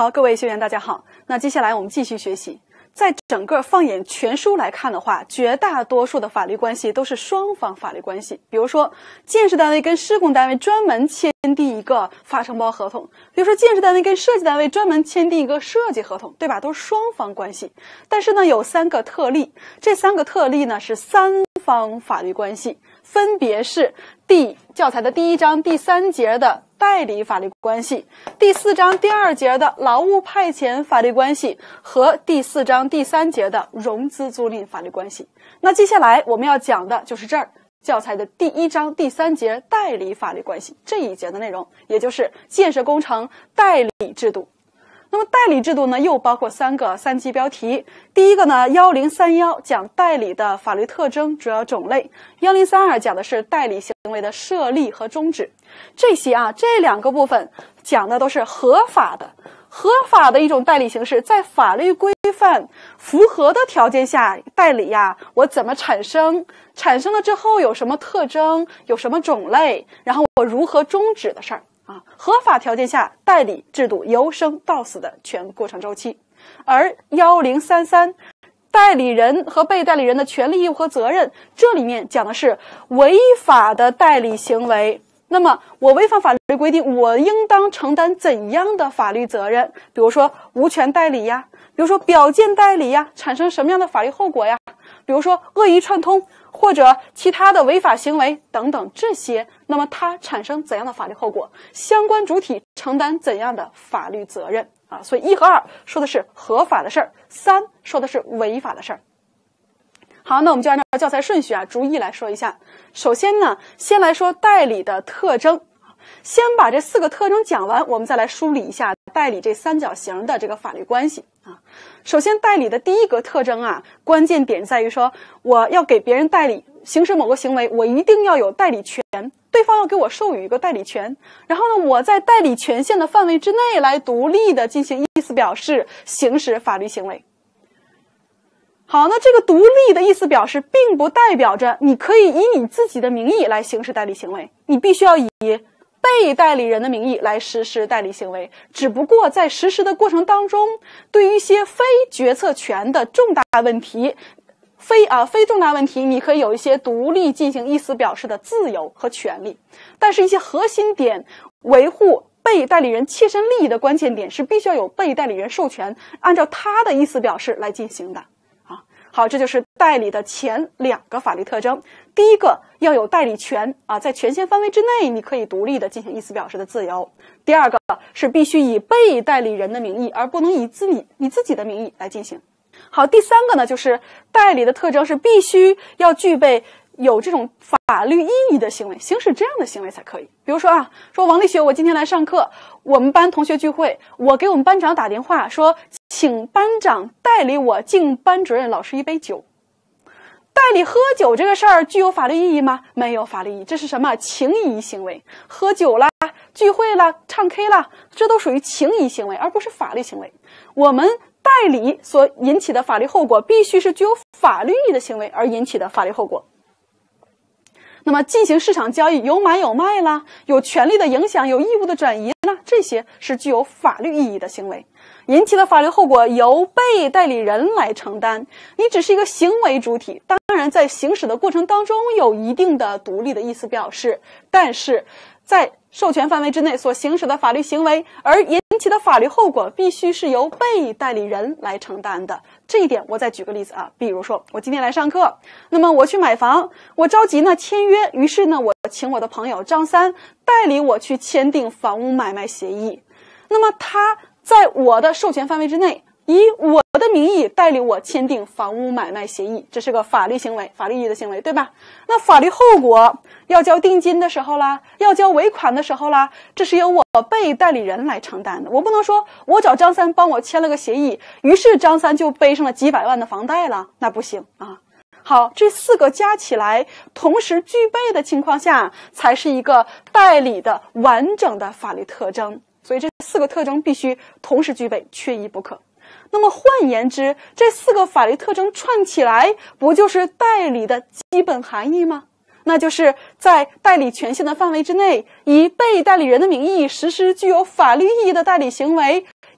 好，各位学员大家好。那接下来我们继续学习。在整个放眼全书来看的话，绝大多数的法律关系都是双方法律关系。比如说，建设单位跟施工单位专门签订一个发承包合同，比如说建设单位跟设计单位专门签订一个设计合同，对吧？都是双方关系。但是呢，有3个特例，这3个特例呢是3方法律关系，分别是教材的第1章第3节的代理法律关系，第4章第2节的劳务派遣法律关系和第4章第3节的融资租赁法律关系。那接下来我们要讲的就是这儿，教材的第1章第3节代理法律关系这一节的内容，也就是建设工程代理制度。那么代理制度呢，又包括3级标题。第一个呢，1031讲代理的法律特征、主要种类；1032讲的是代理行为的设立和终止。这2个部分讲的都是合法的一种代理形式，在法律规范符合的条件下，代理我怎么产生了之后有什么特征，有什么种类，然后我如何终止的事儿。合法条件下代理制度由生到死的全过程周期。而1033代理人和被代理人的权利义务和责任，这里面讲的是违法的代理行为，那么我违反法律规定，我应当承担怎样的法律责任，比如说无权代理比如说表见代理产生什么样的法律后果比如说恶意串通或者其他的违法行为等等，这些那么它产生怎样的法律后果，相关主体承担怎样的法律责任所以1和2说的是合法的事儿，3说的是违法的事儿。好，那我们就按照教材顺序逐一来说一下。首先呢，先来说代理的特征，先把这4个特征讲完，我们再来梳理一下代理这3角形的这个法律关系首先代理的第1个特征关键点在于说，我要给别人代理行使某个行为，我一定要有代理权，对方要给我授予一个代理权，然后呢，我在代理权限的范围之内来独立的进行意思表示，行使法律行为。好，那这个独立的意思表示并不代表着你可以以你自己的名义来行使代理行为，你必须要以被代理人的名义来实施代理行为，只不过在实施的过程当中，对于一些非决策权的重大问题，非重大问题，你可以有一些独立进行意思表示的自由和权利，但是一些核心点，维护被代理人切身利益的关键点是必须要有被代理人授权，按照他的意思表示来进行的好，这就是代理的前2个法律特征。第一个要有代理权在权限范围之内，你可以独立的进行意思表示的自由。第2个是必须以被代理人的名义，而不能以你自己的名义来进行。好，第3个呢，就是代理的特征是必须要具备有这种法律意义的行为，行使这样的行为才可以。比如说说王丽雪，我今天来上课，我们班同学聚会，我给我们班长打电话说，请班长代理我敬班主任老师一杯酒。代理喝酒这个事儿具有法律意义吗？没有法律意义，这是什么？情谊行为。喝酒啦，聚会啦，唱 K 啦，这都属于情谊行为，而不是法律行为。我们代理所引起的法律后果必须是具有法律意义的行为而引起的法律后果。那么进行市场交易，有买有卖啦，有权利的影响，有义务的转移啦，这些是具有法律意义的行为，引起的法律后果由被代理人来承担。你只是一个行为主体，当然在行使的过程当中有一定的独立的意思表示，但是在授权范围之内所行使的法律行为而引起的法律后果必须是由被代理人来承担的。这一点我再举个例子比如说我今天来上课，那么我去买房，我着急呢签约，于是呢我请我的朋友张三代理我去签订房屋买卖协议。那么他在我的授权范围之内，以我的名义代理我签订房屋买卖协议，这是个法律行为，法律意义的行为，对吧？那法律后果要交定金的时候啦，要交尾款的时候啦，这是由我被代理人来承担的。我不能说我找张三帮我签了个协议，于是张三就背上了几百万的房贷了，那不行好，这4个加起来同时具备的情况下，才是一个代理的完整的法律特征。所以这4个特征必须同时具备，缺一不可。那么换言之，这4个法律特征串起来，不就是代理的基本含义吗？那就是在代理权限的范围之内，以被代理人的名义实施具有法律意义的代理行为，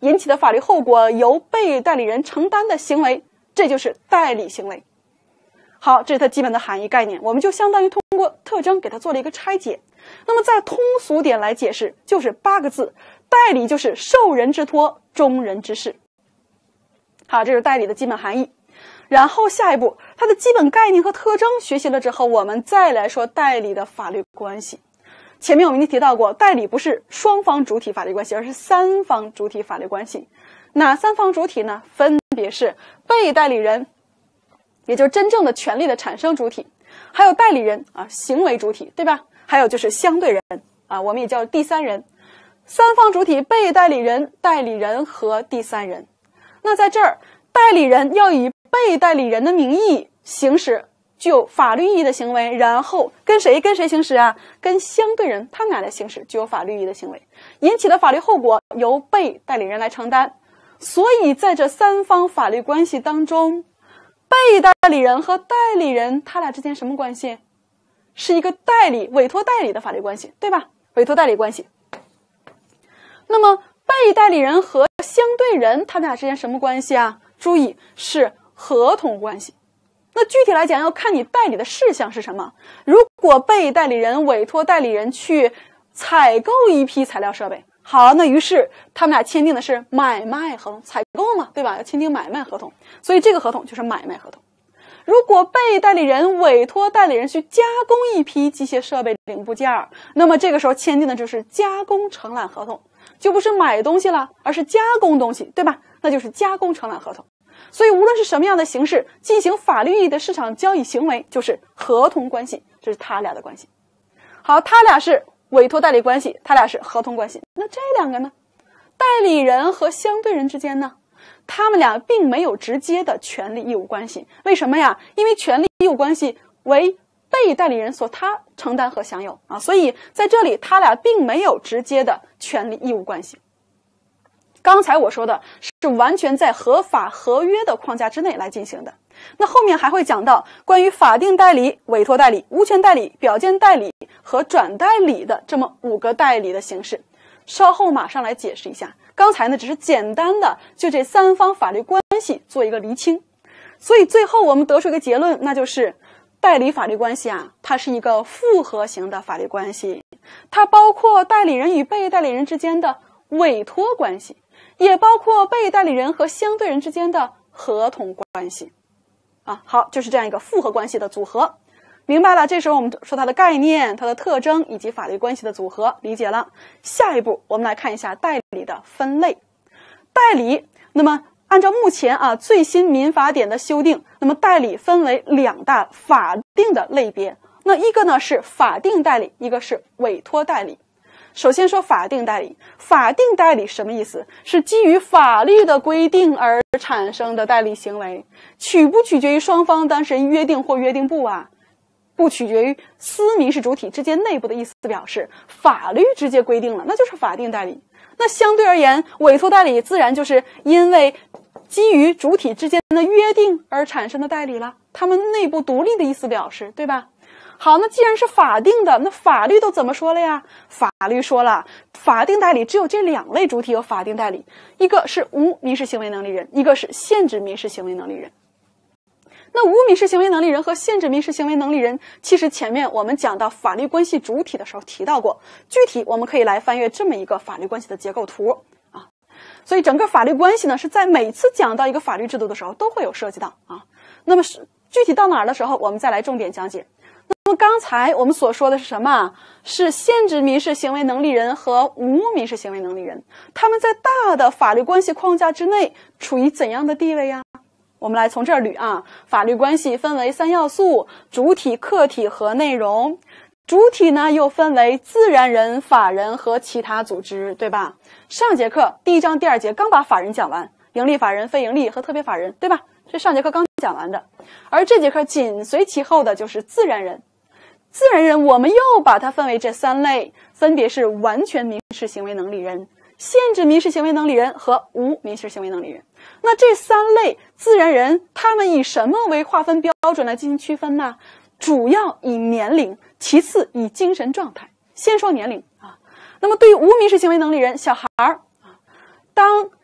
引起的法律后果由被代理人承担的行为，这就是代理行为。好，这是它基本的含义概念，我们就相当于通过特征给它做了一个拆解。那么在通俗点来解释，就是8个字，代理就是受人之托，忠人之事。好，这是代理的基本含义。然后下一步，它的基本概念和特征学习了之后，我们再来说代理的法律关系。前面我们已经提到过，代理不是双方主体法律关系，而是3方主体法律关系。哪3方主体呢？分别是被代理人，也就是真正的权利的产生主体，还有代理人行为主体，对吧？还有就是相对人我们也叫第三人。3方主体，被代理人、代理人和第三人。那在这儿，代理人要以被代理人的名义行使具有法律意义的行为，然后跟谁行使啊？跟相对人，他们俩来行使具有法律意义的行为，引起的法律后果由被代理人来承担。所以在这3方法律关系当中，被代理人和代理人他俩之间什么关系？是一个委托代理的法律关系，对吧？委托代理关系。那么被代理人和相对人他们俩之间什么关系啊？注意，是合同关系。那具体来讲，要看你代理的事项是什么。如果被代理人委托代理人去采购一批材料设备，好，那于是他们俩签订的是买卖合同，采购嘛，对吧？要签订买卖合同，所以这个合同就是买卖合同。如果被代理人委托代理人去加工一批机械设备零部件，那么这个时候签订的就是加工承揽合同，就不是买东西了，而是加工东西，对吧？那就是加工承揽合同。所以无论是什么样的形式进行法律意义的市场交易行为，就是合同关系，这是他俩的关系。好，他俩是委托代理关系，他俩是合同关系。那这两个呢？代理人和相对人之间呢？他们俩并没有直接的权利义务关系。为什么呀？因为权利义务关系为被代理人所他承担和享有所以在这里他俩并没有直接的权利义务关系。刚才我说的是完全在合法合约的框架之内来进行的。那后面还会讲到关于法定代理、委托代理、无权代理、表见代理和转代理的这么5个代理的形式，稍后马上来解释一下。刚才呢只是简单的就这3方法律关系做一个厘清。所以最后我们得出一个结论，那就是代理法律关系它是一个复合型的法律关系，它包括代理人与被代理人之间的委托关系，也包括被代理人和相对人之间的合同关系好，就是这样一个复合关系的组合。明白了，这时候我们说它的概念、它的特征以及法律关系的组合，理解了。下一步我们来看一下代理的分类。代理，那么按照目前最新民法典的修订，那么代理分为2大法定的类别。那一个呢是法定代理，一个是委托代理。首先说法定代理，法定代理什么意思？是基于法律的规定而产生的代理行为，不取决于双方当事人约定或约定不不取决于私民事主体之间内部的意思表示，法律直接规定了，那就是法定代理。那相对而言，委托代理自然就是因为基于主体之间的约定而产生的代理了，他们内部独立的意思表示，对吧？好，那既然是法定的，那法律都怎么说了呀？法律说了，法定代理只有这2类主体有法定代理，一个是无民事行为能力人，一个是限制民事行为能力人。那无民事行为能力人和限制民事行为能力人，其实前面我们讲到法律关系主体的时候提到过，具体我们可以来翻阅这么一个法律关系的结构图所以整个法律关系呢，是在每次讲到一个法律制度的时候都会有涉及到那么具体到哪儿的时候，我们再来重点讲解。那么刚才我们所说的是什么？是限制民事行为能力人和无民事行为能力人，他们在大的法律关系框架之内处于怎样的地位呀？我们来从这儿捋法律关系分为3要素：主体、客体和内容。主体呢又分为自然人、法人和其他组织，对吧？上节课第1章第2节刚把法人讲完，营利法人、非营利和特别法人，对吧？这上节课刚讲完的。而这节课紧随其后的就是自然人。自然人我们又把它分为这3类，分别是完全民事行为能力人、限制民事行为能力人和无民事行为能力人。那这3类自然人，他们以什么为划分标准来进行区分呢？主要以年龄，其次以精神状态。先说年龄那么对于无民事行为能力人，小孩当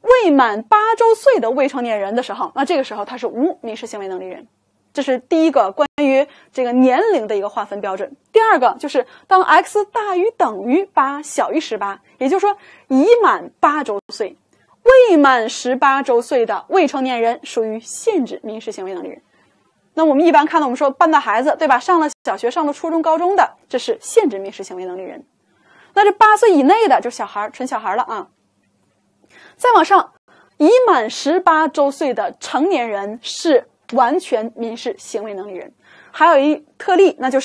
未满8周岁的未成年人的时候，那这个时候他是无民事行为能力人。这是第一个关于这个年龄的一个划分标准。第二个就是当 x 大于等于8小于18，也就是说已满8周岁，未满18周岁的未成年人属于限制民事行为能力人。那我们一般看到我们说半大孩子，对吧？上了小学、上了初中、高中的，这是限制民事行为能力人。那这8岁以内的就是小孩，纯小孩了啊。再往上，已满18周岁的成年人是完全民事行为能力人。还有一特例，那就是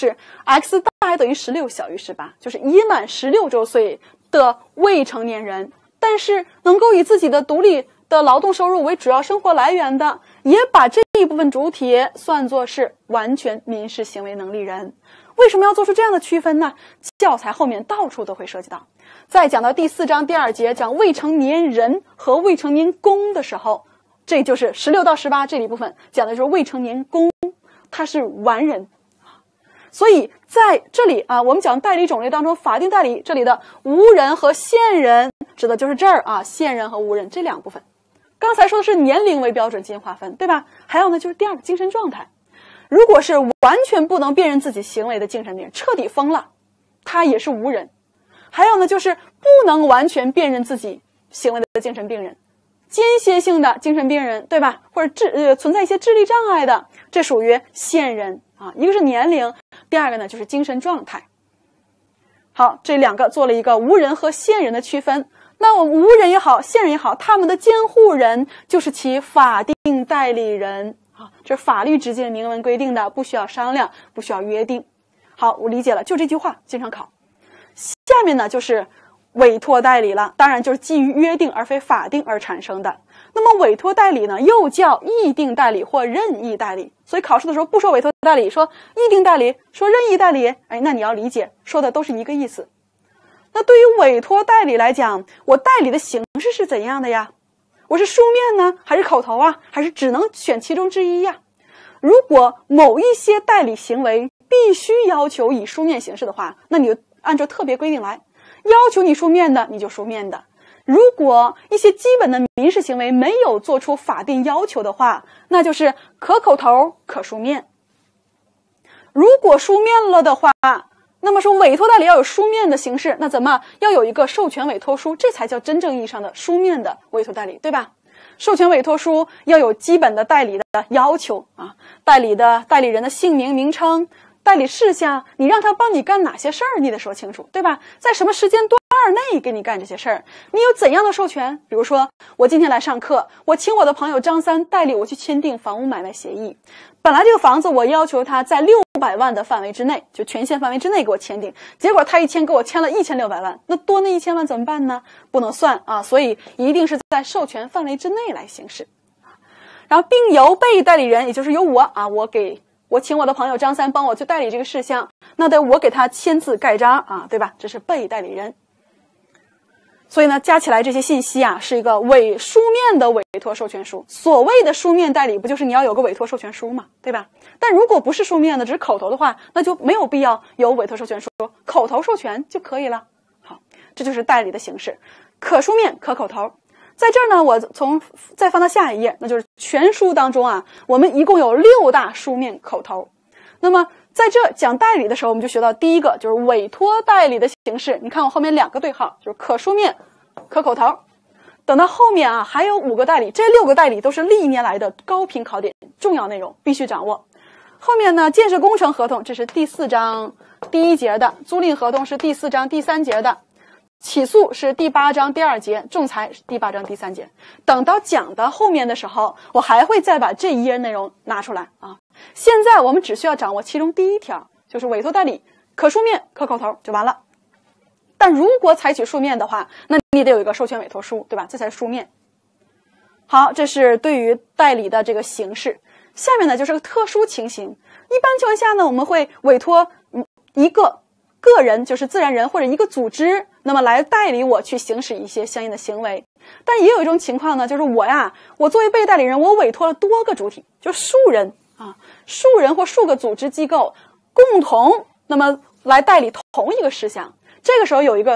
x 大于等于16小于18，就是已满16周岁的未成年人，但是能够以自己的独立的劳动收入为主要生活来源的，也把这一部分主体算作是完全民事行为能力人。为什么要做出这样的区分呢？教材后面到处都会涉及到。在讲到第4章第2节讲未成年人和未成年工的时候，这就是16到18这一部分讲的就是未成年工，他是完人。所以在这里啊，我们讲代理种类当中，法定代理这里的无人和现人指的就是这儿啊，现人和无人这两部分。刚才说的是年龄为标准进行划分，对吧？还有呢，就是第二个精神状态。如果是完全不能辨认自己行为的精神病人，彻底疯了，他也是无人。还有呢，就是不能完全辨认自己行为的精神病人，间歇性的精神病人，对吧？或者存在一些智力障碍的，这属于现人啊。一个是年龄，第二个呢就是精神状态。好，这两个做了一个无人和现人的区分。那我们无人也好，现人也好，他们的监护人就是其法定代理人啊，这是法律直接明文规定的，不需要商量，不需要约定。好，我理解了，就这句话经常考。下面呢就是委托代理了，当然就是基于约定而非法定而产生的。那么委托代理呢，又叫议定代理或任意代理。所以考试的时候不说委托代理，说议定代理，说任意代理，那你要理解，说的都是一个意思。那对于委托代理来讲，我代理的形式是怎样的呀？我是书面呢，还是口头啊？还是只能选其中之一呀？如果某一些代理行为必须要求以书面形式的话，那你就按照特别规定来，要求你书面的，你就书面的。如果一些基本的民事行为没有做出法定要求的话，那就是可口头可书面。如果书面了的话，那么说委托代理要有书面的形式，那怎么要有一个授权委托书，这才叫真正意义上的书面的委托代理，对吧？授权委托书要有基本的代理的要求啊，代理人的姓名名称，代理事项，你让他帮你干哪些事儿，你得说清楚，对吧？在什么时间段内给你干这些事儿，你有怎样的授权？比如说我今天来上课，我请我的朋友张三代理我去签订房屋买卖协议，本来这个房子我要求他在600万的范围之内，就权限范围之内给我签订，结果他一签给我签了1600万，那多那1000万怎么办呢？不能算啊，所以一定是在授权范围之内来行使。然后并由被代理人，也就是由我啊，我请我的朋友张三帮我去代理这个事项，那得我给他签字盖章啊，对吧？这是被代理人。所以呢，加起来这些信息啊，是一个书面的委托授权书。所谓的书面代理，不就是你要有个委托授权书嘛，对吧？但如果不是书面的，只是口头的话，那就没有必要有委托授权书，口头授权就可以了。好，这就是代理的形式，可书面可口头。在这儿呢，我再翻到下一页，那就是全书当中啊，我们一共有6大书面口头。那么在这讲代理的时候，我们就学到第一个就是委托代理的形式。你看我后面2个对号，就是可书面可口头。等到后面啊，还有5个代理，这6个代理都是历年来的高频考点重要内容，必须掌握。后面呢，建设工程合同，这是第4章第1节的，租赁合同是第4章第3节的，起诉是第8章第2节，仲裁是第8章第3节。等到讲到后面的时候，我还会再把这一页内容拿出来啊。现在我们只需要掌握其中第1条，就是委托代理可书面可口头就完了。但如果采取书面的话，那你得有一个授权委托书，对吧？这才是书面。好，这是对于代理的这个形式。下面呢就是个特殊情形，一般情况下呢，我们会委托一个个人，就是自然人或者一个组织，那么来代理我去行使一些相应的行为。但也有一种情况呢，就是我作为被代理人，我委托了多个主体，就数人或数个组织机构共同那么来代理同一个事项。这个时候有一个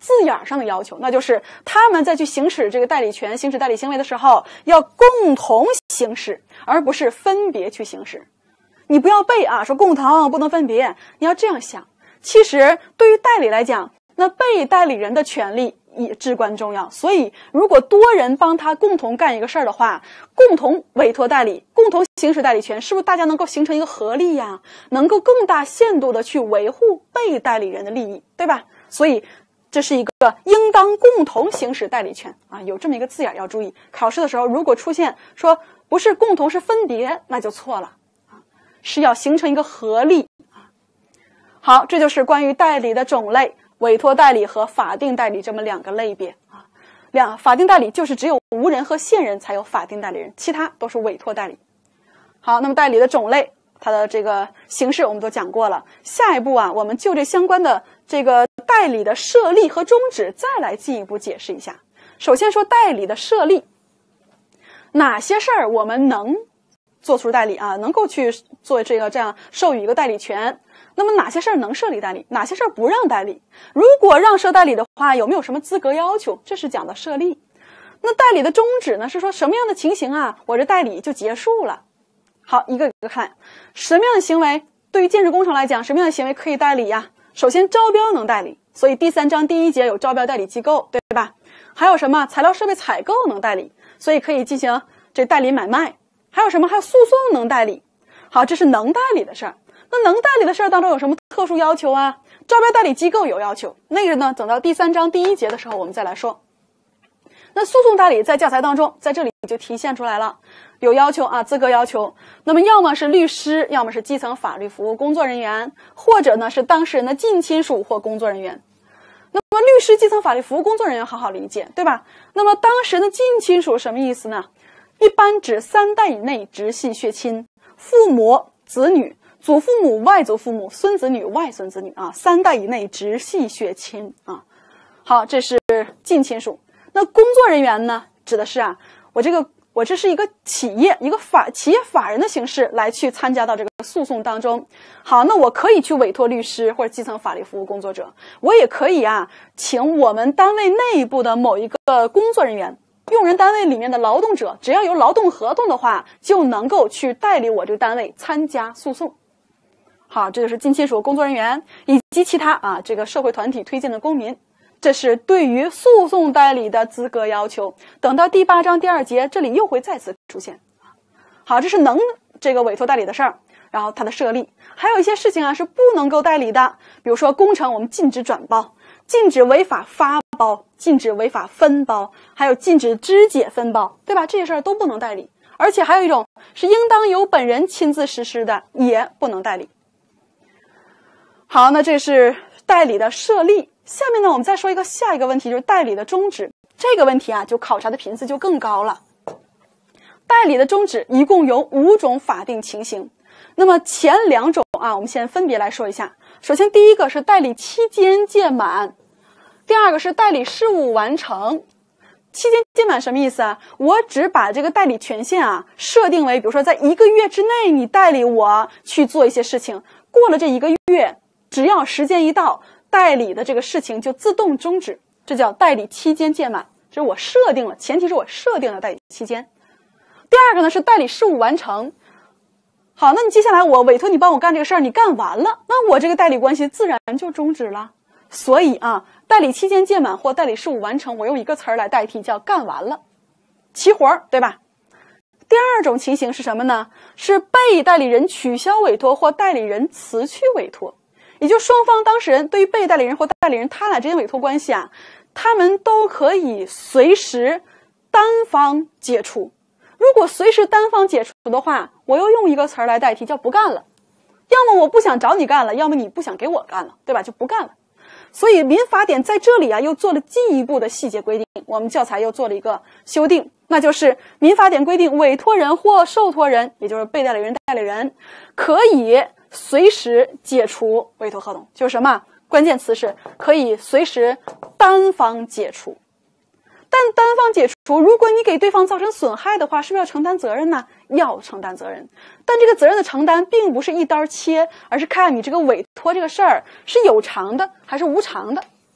字眼上的要求，那就是他们在去行使这个代理权、行使代理行为的时候，要共同行使，而不是分别去行使。你不要背啊，说共同不能分别，你要这样想。其实对于代理来讲，那被代理人的权利也至关重要，所以如果多人帮他共同干一个事儿的话，共同委托代理，共同行使代理权，是不是大家能够形成一个合力呀？能够更大限度的去维护被代理人的利益，对吧？所以这是一个应当共同行使代理权啊，有这么一个字眼要注意。考试的时候如果出现说不是共同是分别，那就错了啊，是要形成一个合力啊。好，这就是关于代理的种类。委托代理和法定代理这么两个类别啊，法定代理就是只有无人和现人才有法定代理人，其他都是委托代理。好，那么代理的种类，它的这个形式我们都讲过了。下一步啊，我们就这相关的这个代理的设立和终止再来进一步解释一下。首先说代理的设立，哪些事儿我们能做出代理啊，能够去做这样授予一个代理权？那么哪些事儿能设立代理，哪些事儿不让代理？如果让设代理的话，有没有什么资格要求？这是讲的设立。那代理的终止呢，是说什么样的情形啊，我这代理就结束了。好，一个一个看，什么样的行为对于建设工程来讲，什么样的行为可以代理呀？首先招标能代理，所以第3章第1节有招标代理机构，对吧？还有什么材料设备采购能代理，所以可以进行这代理买卖。还有什么？还有诉讼能代理。好，这是能代理的事儿。那能代理的事儿当中有什么特殊要求啊？招标代理机构有要求，那个呢，等到第3章第1节的时候我们再来说。那诉讼代理在教材当中，在这里就体现出来了，有要求啊，资格要求。那么要么是律师，要么是基层法律服务工作人员，或者呢是当事人的近亲属或工作人员。那么律师、基层法律服务工作人员很好理解，对吧？那么当事人的近亲属什么意思呢？一般指3代以内直系血亲，父母、子女、祖父母、外祖父母、孙子女、外孙子女啊，3代以内直系血亲啊。好，这是近亲属。那工作人员呢，指的是啊，我这是一个企业，一个企业法人的形式来去参加到这个诉讼当中。好，那我可以去委托律师或者基层法律服务工作者，我也可以啊，请我们单位内部的某一个工作人员，用人单位里面的劳动者，只要有劳动合同的话，就能够去代理我这个单位参加诉讼。好，这就是近亲属工作人员以及其他啊这个社会团体推荐的公民。这是对于诉讼代理的资格要求，等到第8章第2节，这里又会再次出现。好，这是能这个委托代理的事儿，然后它的设立。还有一些事情啊是不能够代理的，比如说工程我们禁止转包，禁止违法发包，禁止违法分包，还有禁止肢解分包，对吧？这些事儿都不能代理。而且还有一种是应当由本人亲自实施的，也不能代理。好，那这是代理的设立。下面呢，我们再说下一个问题，就是代理的终止。这个问题啊，就考察的频次就更高了。代理的终止一共有5种法定情形。那么前2种啊，我们先分别来说一下。首先第一个是代理期间届满，第二个是代理事务完成。期间届满什么意思啊？我只把这个代理权限啊设定为，比如说在1个月之内你代理我去做一些事情，过了这1个月，只要时间一到，代理的这个事情就自动终止，这叫代理期间届满，这是我设定了，前提是我设定了代理期间。第二个呢是代理事务完成。好，那你接下来我委托你帮我干这个事儿，你干完了，那我这个代理关系自然就终止了。所以啊，代理期间届满或代理事务完成，我用一个词儿来代替，叫干完了，齐活儿，对吧？第二种情形是什么呢？是被代理人取消委托或代理人辞去委托。也就双方当事人对于被代理人或代理人他俩之间委托关系啊，他们都可以随时单方解除。如果随时单方解除的话，我又用一个词儿来代替，叫不干了。要么我不想找你干了，要么你不想给我干了，对吧？就不干了。所以民法典在这里啊又做了进一步的细节规定，我们教材又做了一个修订，那就是民法典规定委托人或受托人，也就是被代理人、代理人，可以随时解除委托合同。就是什么？关键词是可以随时单方解除。但单方解除，如果你给对方造成损害的话，是不是要承担责任呢？要承担责任。但这个责任的承担并不是一刀切，而是看你这个委托这个事儿是有偿的还是无偿的。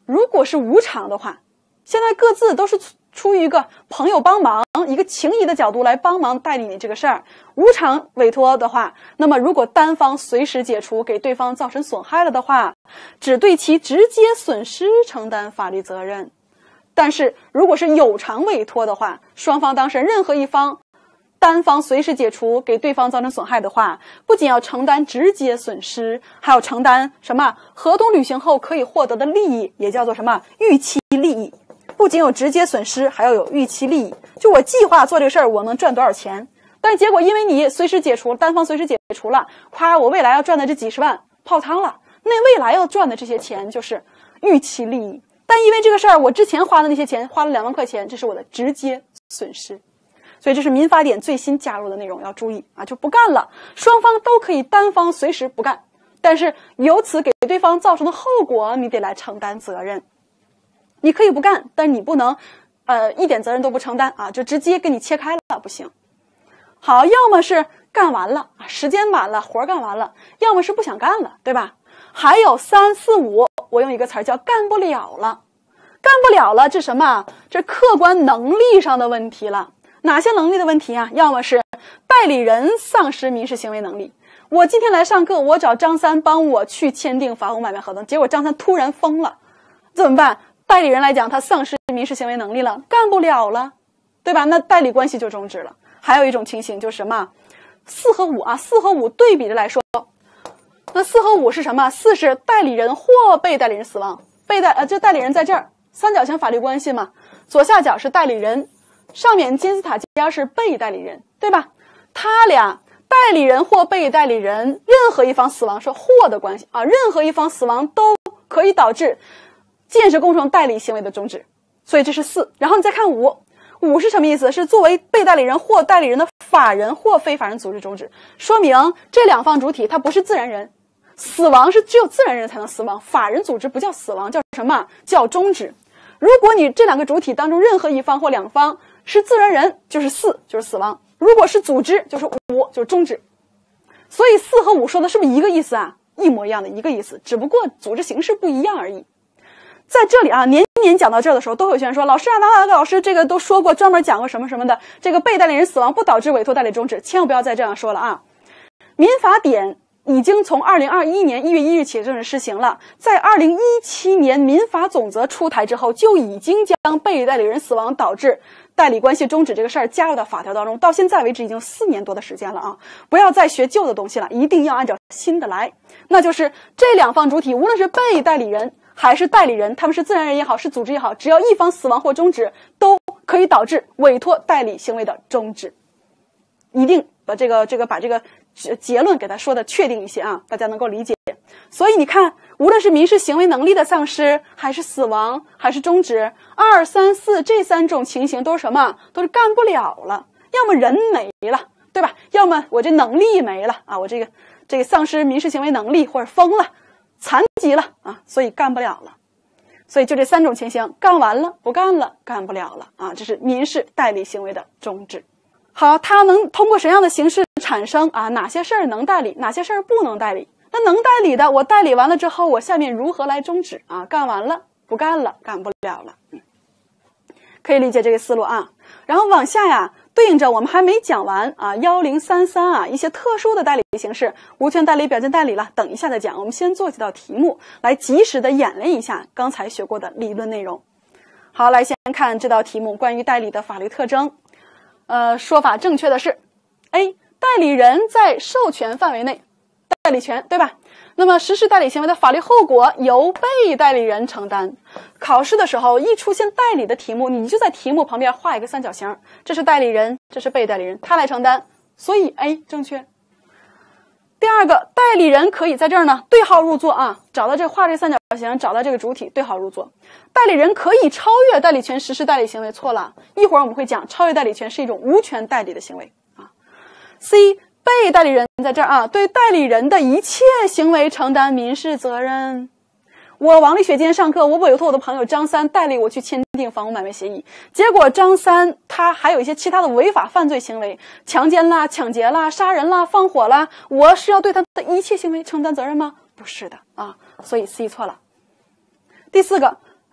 如果是无偿的话，现在各自都是出于一个朋友帮忙、一个情谊的角度来帮忙代理你这个事儿。无偿委托的话，那么如果单方随时解除给对方造成损害了的话，只对其直接损失承担法律责任。但是如果是有偿委托的话，双方当事人任何一方单方随时解除给对方造成损害的话，不仅要承担直接损失，还要承担什么合同履行后可以获得的利益，也叫做什么预期利益。不仅有直接损失，还要有预期利益。就我计划做这个事儿，我能赚多少钱，但是结果因为你随时解除，单方随时解除了，夸我未来要赚的这几十万泡汤了，那未来要赚的这些钱就是预期利益。但因为这个事儿，我之前花的那些钱，花了2万块钱，这是我的直接损失。所以这是民法典最新加入的内容，要注意啊，就不干了。双方都可以单方随时不干，但是由此给对方造成的后果，你得来承担责任。你可以不干，但是你不能一点责任都不承担啊，就直接给你切开了，不行。好，要么是干完了，时间满了，活干完了，要么是不想干了，对吧？还有3、4、5，我用一个词儿叫干不了了。干不了了，这什么？这客观能力上的问题了。哪些能力的问题啊？要么是代理人丧失民事行为能力。我今天来上课，我找张三帮我去签订法务买卖合同，结果张三突然疯了，怎么办？代理人来讲，他丧失民事行为能力了，干不了了，对吧？那代理关系就终止了。还有一种情形就是什么？4和5啊，4和5对比着来说，那4和5是什么？4是代理人或被代理人死亡，这代理人在这儿，三角形法律关系嘛，左下角是代理人，上面金字塔尖是被代理人，对吧？他俩代理人或被代理人任何一方死亡是或的关系啊，任何一方死亡都可以导致建设工程代理行为的终止，所以这是4。然后你再看5是什么意思？是作为被代理人或代理人的法人或非法人组织终止，说明这两方主体它不是自然人，死亡是只有自然人才能死亡，法人组织不叫死亡，叫什么？叫终止。如果你这两个主体当中任何一方或两方是自然人，就是4，就是死亡；如果是组织，就是5，就是终止。所以4和5说的是不是一个意思啊？一模一样的一个意思，只不过组织形式不一样而已。在这里啊，年讲到这儿的时候，都会有学员说，老师啊，哪个老师这个都说过，专门讲过什么什么的，这个被代理人死亡不导致委托代理终止，千万不要再这样说了啊！民法典已经从2021年1月1日起正式施行了，在2017年民法总则出台之后，就已经将被代理人死亡导致代理关系终止这个事儿加入到法条当中，到现在为止已经4年多的时间了啊！不要再学旧的东西了，一定要按照新的来，那就是这两方主体，无论是被代理人还是代理人，他们是自然人也好，是组织也好，只要一方死亡或终止，都可以导致委托代理行为的终止。一定把这个结论给他说的确定一些啊，大家能够理解。所以你看，无论是民事行为能力的丧失，还是死亡，还是终止，2、3、4这3种情形都是什么？都是干不了了，要么人没了，对吧？要么我这能力没了啊，我这个丧失民事行为能力，或者疯了、残疾了啊，所以干不了了。所以就这3种情形，干完了不干了，干不了了啊，这是民事代理行为的终止。好，它能通过什么样的形式产生啊？哪些事儿能代理，哪些事儿不能代理？那能代理的，我代理完了之后，我下面如何来终止啊？干完了不干了，干不了了。可以理解这个思路啊。然后往下呀，对应着我们还没讲完啊，1033啊，一些特殊的代理形式，无权代理、表见代理了，等一下再讲。我们先做几道题目，来及时的演练一下刚才学过的理论内容。好，来先看这道题目，关于代理的法律特征。说法正确的是 A， 代理人在授权范围内，代理权，对吧？那么实施代理行为的法律后果由被代理人承担。考试的时候一出现代理的题目，你就在题目旁边画一个三角形，这是代理人，这是被代理人，他来承担，所以 A 正确。第二个，代理人可以在这儿呢对号入座啊，找到画这三角形，找到这个主体，对号入座。代理人可以超越代理权实施代理行为，错了。一会儿我们会讲，超越代理权是一种无权代理的行为啊。C， 被代理人在这儿啊，对代理人的一切行为承担民事责任。我王丽雪今天上课，我委托我的朋友张三代理我去签订房屋买卖协议，结果张三他还有一些其他的违法犯罪行为，强奸啦、抢劫啦、杀人啦、放火啦，我是要对他的一切行为承担责任吗？不是的啊，所以 C 错了。第四个，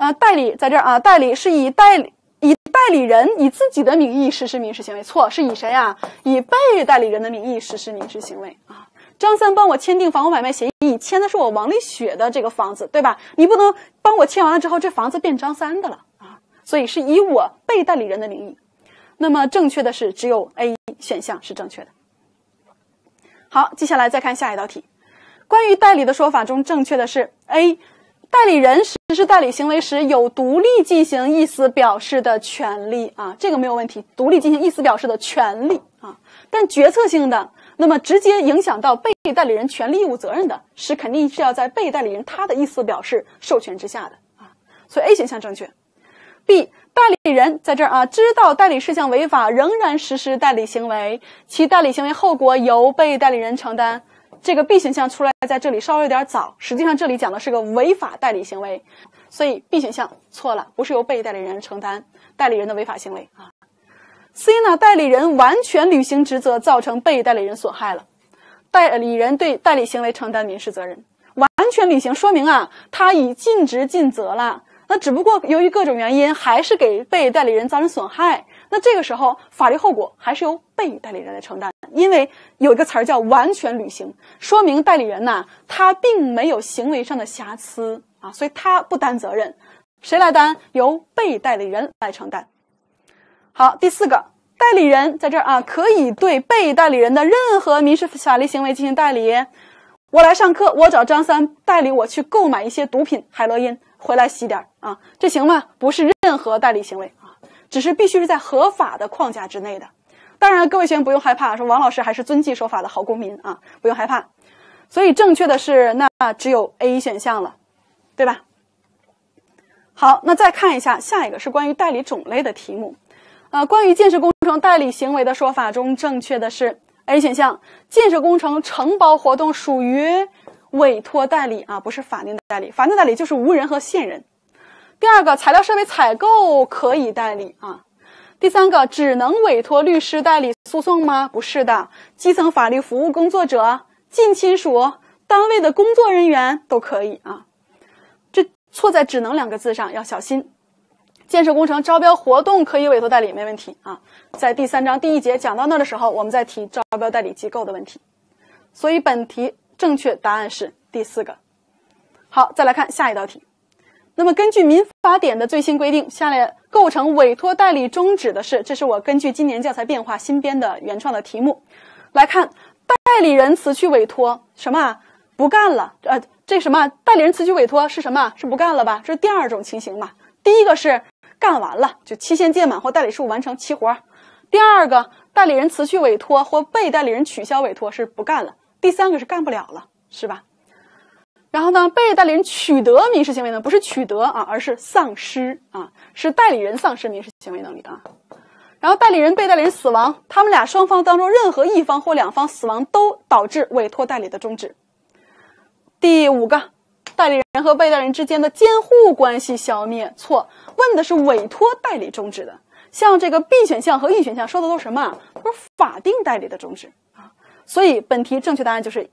代理在这儿啊，代理是以代理人以自己的名义实施民事行为，错，是以谁啊？以被代理人的名义实施民事行为啊。张三帮我签订房屋买卖协议，签的是我王丽雪的这个房子，对吧？你不能帮我签完了之后，这房子变张三的了啊，所以是以我被代理人的名义。那么正确的是只有 A 选项是正确的。好，接下来再看下一道题。关于代理的说法中，正确的是 A， 代理人实施代理行为时有独立进行意思表示的权利啊，这个没有问题，独立进行意思表示的权利啊。但决策性的，那么直接影响到被代理人权利义务责任的，是肯定是要在被代理人他的意思表示授权之下的啊，所以 A 选项正确。B， 代理人在这儿啊，知道代理事项违法，仍然实施代理行为，其代理行为后果由被代理人承担。这个 B 选项出来在这里稍微有点早，实际上这里讲的是个违法代理行为，所以 B 选项错了，不是由被代理人承担代理人的违法行为啊。C 呢，代理人完全履行职责，造成被代理人损害了，代理人对代理行为承担民事责任。完全履行说明啊，他已尽职尽责了，那只不过由于各种原因还是给被代理人造成损害，那这个时候法律后果还是由被代理人来承担，因为有一个词儿叫完全履行，说明代理人呐，他并没有行为上的瑕疵啊，所以他不担责任，谁来担？由被代理人来承担。好，第四个，代理人在这儿啊，可以对被代理人的任何民事法律行为进行代理。我来上课，我找张三代理我去购买一些毒品海洛因，回来洗点啊，这行吗？不是任何代理行为啊，只是必须是在合法的框架之内的。当然各位学员不用害怕，说王老师还是遵纪守法的好公民啊，不用害怕。所以正确的是那只有 A 选项了，对吧？好，那再看一下下一个是关于代理种类的题目。关于建设工程代理行为的说法中，正确的是 A 选项，建设工程承包活动属于委托代理啊，不是法定代理，法定代理就是无人和现人。第二个，材料设备采购可以代理啊。第三个，只能委托律师代理诉讼吗？不是的，基层法律服务工作者、近亲属、单位的工作人员都可以啊。这错在只能两个字上，要小心。建设工程招标活动可以委托代理，没问题啊。在第3章第1节讲到那的时候，我们再提招标代理机构的问题。所以本题正确答案是第4个。好，再来看下一道题。那么根据民法典的最新规定，下列构成委托代理终止的是，这是我根据今年教材变化新编的原创的题目。来看，代理人辞去委托，什么？不干了。这什么？代理人辞去委托是什么？是不干了吧？这是第二种情形嘛。第一个是干完了，就期限届满或代理事务完成齐活。第二个，代理人辞去委托或被代理人取消委托是不干了。第三个是干不了了，是吧？然后呢，被代理人取得民事行为呢，不是取得啊，而是丧失啊，是代理人丧失民事行为能力啊。然后代理人、被代理人死亡，他们俩双方当中任何一方或两方死亡都导致委托代理的终止。第5个，代理人和被代理人之间的监护关系消灭，错，问的是委托代理终止的。像这个 B 选项和 E 选项说的都是什么？都是法定代理的终止啊。所以本题正确答案就是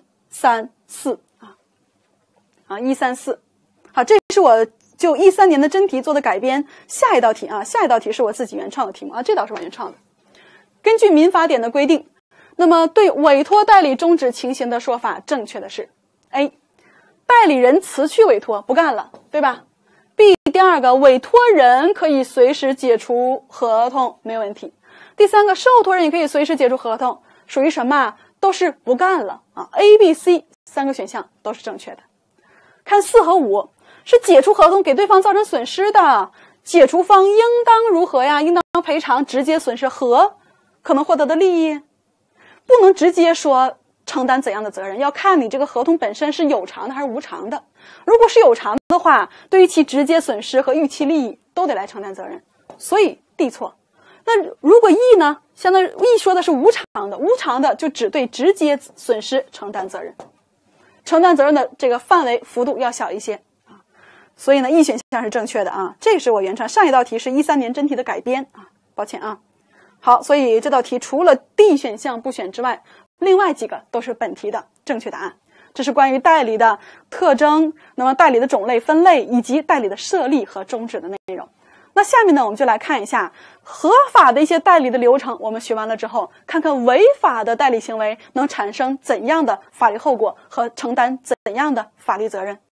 1、3、4啊，1、3、4。好，这是我就13年的真题做的改编。下一道题啊，下一道题是我自己原创的题目啊，这道是我原创的。根据民法典的规定，那么对委托代理终止情形的说法，正确的是 A， 代理人辞去委托不干了，对吧？ B， 第二个，委托人可以随时解除合同，没有问题。第三个，受托人也可以随时解除合同，属于什么？都是不干了啊。A、B、C 3个选项都是正确的。看4和5，是解除合同给对方造成损失的，解除方应当如何呀？应当赔偿直接损失和可能获得的利益，不能直接说承担怎样的责任，要看你这个合同本身是有偿的还是无偿的。如果是有偿的话，对于其直接损失和预期利益都得来承担责任，所以 D 错。那如果 E 呢？相当于 E 说的是无偿的，无偿的就只对直接损失承担责任，承担责任的这个范围幅度要小一些啊。所以呢 E 选项是正确的啊，这是我原创。上一道题是13年真题的改编啊，抱歉啊。好，所以这道题除了 D 选项不选之外，另外几个都是本题的正确答案。 这是关于代理的特征，那么代理的种类分类以及代理的设立和终止的内容。那下面呢，我们就来看一下合法的一些代理的流程。我们学完了之后，看看违法的代理行为能产生怎样的法律后果和承担怎样的法律责任。